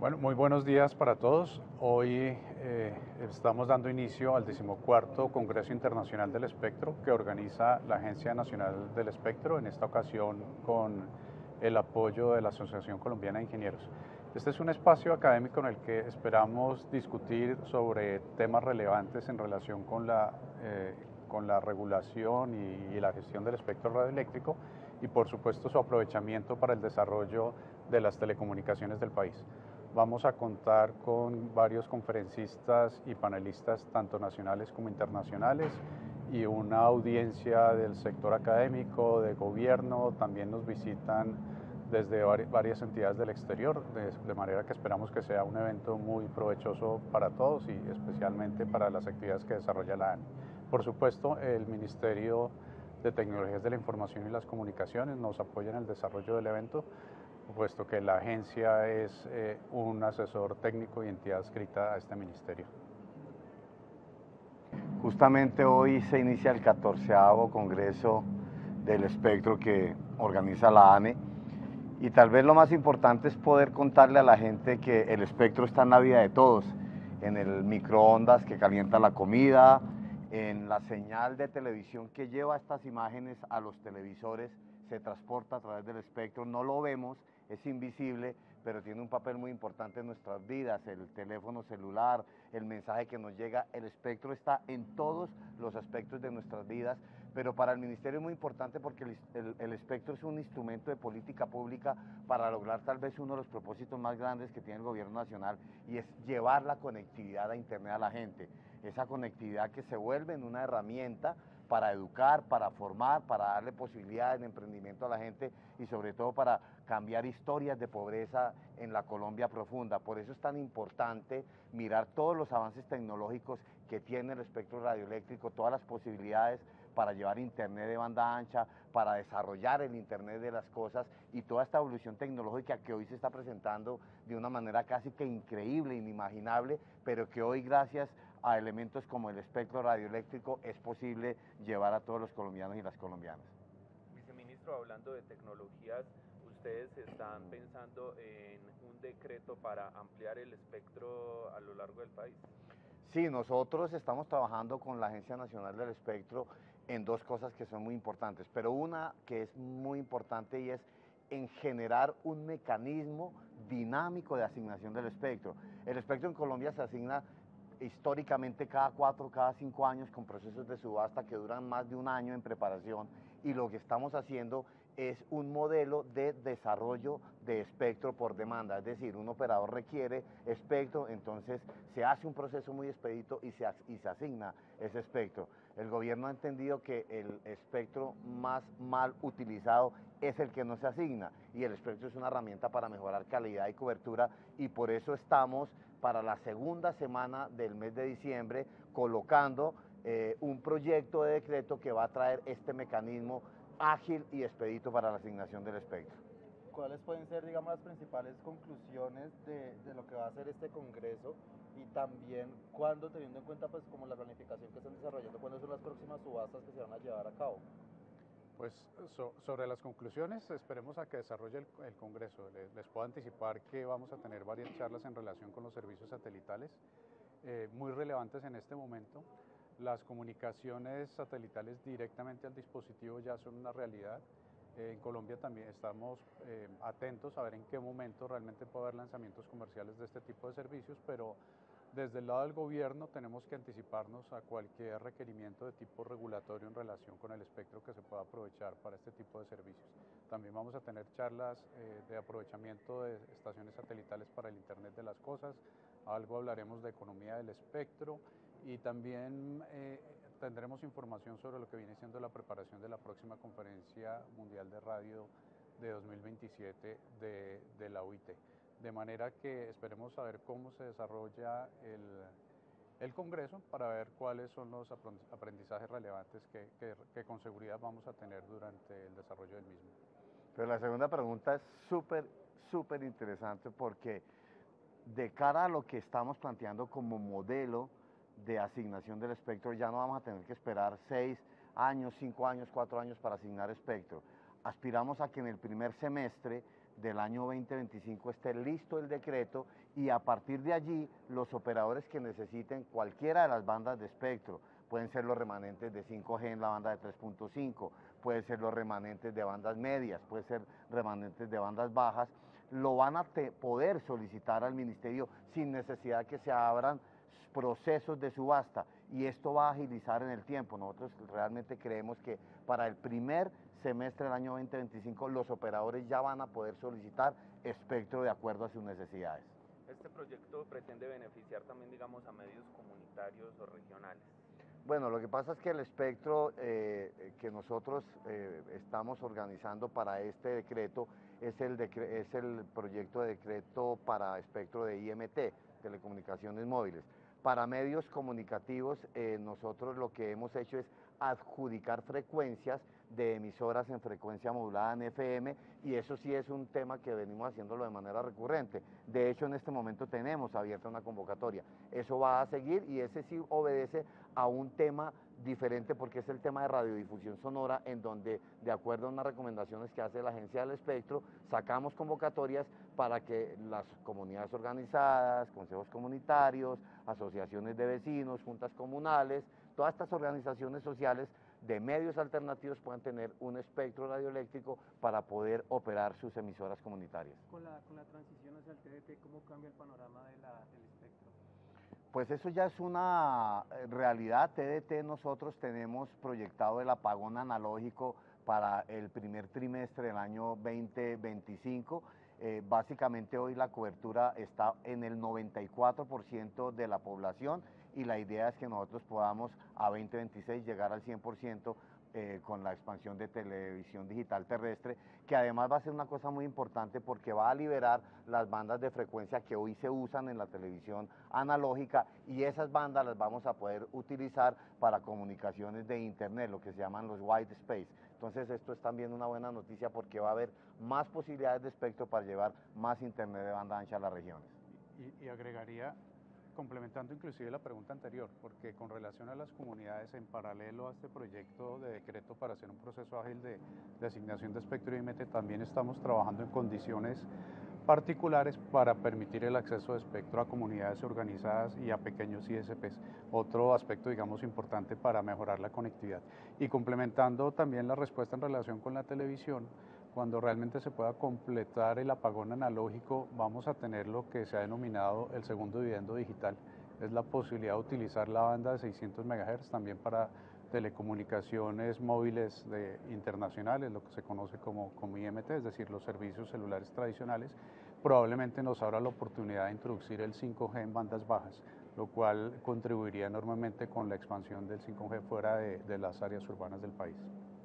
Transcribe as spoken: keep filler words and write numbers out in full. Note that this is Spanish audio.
Bueno, muy buenos días para todos. Hoy eh, estamos dando inicio al decimocuarto Congreso Internacional del Espectro que organiza la Agencia Nacional del Espectro, en esta ocasión con el apoyo de la Asociación Colombiana de Ingenieros. Este es un espacio académico en el que esperamos discutir sobre temas relevantes en relación con la, eh, con la regulación y, y la gestión del espectro radioeléctrico y por supuesto su aprovechamiento para el desarrollo de las telecomunicaciones del país. Vamos a contar con varios conferencistas y panelistas, tanto nacionales como internacionales, y una audiencia del sector académico, de gobierno. También nos visitan desde varias entidades del exterior, de, de manera que esperamos que sea un evento muy provechoso para todos y especialmente para las actividades que desarrolla la A N I. Por supuesto, el Ministerio de Tecnologías de la Información y las Comunicaciones nos apoya en el desarrollo del evento, puesto que la agencia es eh, un asesor técnico y entidad adscrita a este ministerio. Justamente hoy se inicia el catorceavo Congreso del Espectro que organiza la A N E, y tal vez lo más importante es poder contarle a la gente que el espectro está en la vida de todos, en el microondas que calienta la comida, en la señal de televisión que lleva estas imágenes a los televisores, se transporta a través del espectro, no lo vemos, es invisible, pero tiene un papel muy importante en nuestras vidas, el teléfono celular, el mensaje que nos llega, el espectro está en todos los aspectos de nuestras vidas, pero para el Ministerio es muy importante porque el, el, el espectro es un instrumento de política pública para lograr tal vez uno de los propósitos más grandes que tiene el gobierno nacional, y es llevar la conectividad a Internet a la gente, esa conectividad que se vuelve en una herramienta para educar, para formar, para darle posibilidades de emprendimiento a la gente y sobre todo para cambiar historias de pobreza en la Colombia profunda. Por eso es tan importante mirar todos los avances tecnológicos que tiene el espectro radioeléctrico, todas las posibilidades para llevar Internet de banda ancha, para desarrollar el Internet de las cosas y toda esta evolución tecnológica que hoy se está presentando de una manera casi que increíble, inimaginable, pero que hoy gracias a elementos como el espectro radioeléctrico es posible llevar a todos los colombianos y las colombianas. Viceministro, hablando de tecnologías, ¿ustedes están pensando en un decreto para ampliar el espectro a lo largo del país? Sí, nosotros estamos trabajando con la Agencia Nacional del Espectro en dos cosas que son muy importantes, pero una que es muy importante y es en generar un mecanismo dinámico de asignación del espectro. El espectro en Colombia se asigna históricamente cada cuatro, cada cinco años con procesos de subasta que duran más de un año en preparación, y lo que estamos haciendo es un modelo de desarrollo de espectro por demanda, es decir, un operador requiere espectro, entonces se hace un proceso muy expedito y se, y se asigna ese espectro. El gobierno ha entendido que el espectro más mal utilizado es el que no se asigna, y el espectro es una herramienta para mejorar calidad y cobertura, y por eso estamos para la segunda semana del mes de diciembre colocando eh, un proyecto de decreto que va a traer este mecanismo ágil y expedito para la asignación del espectro. ¿Cuáles pueden ser, digamos, las principales conclusiones de, de lo que va a ser este congreso, y también cuándo, teniendo en cuenta pues como la planificación que están desarrollando, cuándo son las próximas subastas que se van a llevar a cabo? Pues so, sobre las conclusiones, esperemos a que desarrolle el, el Congreso. Les, les puedo anticipar que vamos a tener varias charlas en relación con los servicios satelitales, eh, muy relevantes en este momento. Las comunicaciones satelitales directamente al dispositivo ya son una realidad. Eh, en Colombia también estamos eh, atentos a ver en qué momento realmente puede haber lanzamientos comerciales de este tipo de servicios, pero desde el lado del gobierno tenemos que anticiparnos a cualquier requerimiento de tipo regulatorio en relación con el espectro que se pueda aprovechar para este tipo de servicios. También vamos a tener charlas eh, de aprovechamiento de estaciones satelitales para el Internet de las Cosas, algo hablaremos de economía del espectro, y también eh, tendremos información sobre lo que viene siendo la preparación de la próxima Conferencia Mundial de Radio de dos mil veintisiete de, de la O I T. De manera que esperemos saber cómo se desarrolla el, el Congreso para ver cuáles son los aprendizajes relevantes que, que, que con seguridad vamos a tener durante el desarrollo del mismo. Pero la segunda pregunta es súper, súper interesante, porque de cara a lo que estamos planteando como modelo de asignación del espectro, ya no vamos a tener que esperar seis años, cinco años, cuatro años para asignar espectro. Aspiramos a que en el primer semestre del año veinte veinticinco esté listo el decreto y a partir de allí los operadores que necesiten cualquiera de las bandas de espectro, pueden ser los remanentes de cinco G en la banda de tres punto cinco, pueden ser los remanentes de bandas medias, pueden ser remanentes de bandas bajas, lo van a poder solicitar al ministerio sin necesidad que se abran procesos de subasta y esto va a agilizar en el tiempo. Nosotros realmente creemos que para el primer semestre del año veinte veinticinco los operadores ya van a poder solicitar espectro de acuerdo a sus necesidades. ¿Este proyecto pretende beneficiar también, digamos, a medios comunitarios o regionales? Bueno, lo que pasa es que el espectro eh, que nosotros eh, estamos organizando para este decreto es el, decre es el proyecto de decreto para espectro de I M T, telecomunicaciones móviles. Para medios comunicativos, eh, nosotros lo que hemos hecho es adjudicar frecuencias de emisoras en frecuencia modulada en F M y eso sí es un tema que venimos haciéndolo de manera recurrente. De hecho, en este momento tenemos abierta una convocatoria. Eso va a seguir y ese sí obedece a un tema diferente porque es el tema de radiodifusión sonora en donde, de acuerdo a unas recomendaciones que hace la Agencia del Espectro, sacamos convocatorias para que las comunidades organizadas, consejos comunitarios, asociaciones de vecinos, juntas comunales, todas estas organizaciones sociales de medios alternativos puedan tener un espectro radioeléctrico para poder operar sus emisoras comunitarias. Con la, con la transición hacia el T D T, ¿cómo cambia el panorama de la, del espectro? Pues eso ya es una realidad. T D T nosotros tenemos proyectado el apagón analógico para el primer trimestre del año veinte veinticinco. Eh, básicamente hoy la cobertura está en el noventa y cuatro por ciento de la población y la idea es que nosotros podamos a veinte veintiséis llegar al cien por ciento eh, con la expansión de televisión digital terrestre, que además va a ser una cosa muy importante porque va a liberar las bandas de frecuencia que hoy se usan en la televisión analógica y esas bandas las vamos a poder utilizar para comunicaciones de internet, lo que se llaman los white space. Entonces esto es también una buena noticia porque va a haber más posibilidades de espectro para llevar más internet de banda ancha a las regiones. Y, y agregaría, complementando inclusive la pregunta anterior, porque con relación a las comunidades, en paralelo a este proyecto de decreto para hacer un proceso ágil de, de asignación de espectro I M T, también estamos trabajando en condiciones particulares para permitir el acceso de espectro a comunidades organizadas y a pequeños I S Ps, otro aspecto, digamos, importante para mejorar la conectividad. Y complementando también la respuesta en relación con la televisión, cuando realmente se pueda completar el apagón analógico, vamos a tener lo que se ha denominado el segundo dividendo digital. Es la posibilidad de utilizar la banda de seiscientos megahertz también para telecomunicaciones móviles de, internacionales, lo que se conoce como, como I M T, es decir, los servicios celulares tradicionales. Probablemente nos abra la oportunidad de introducir el cinco G en bandas bajas, lo cual contribuiría enormemente con la expansión del cinco G fuera de, de las áreas urbanas del país.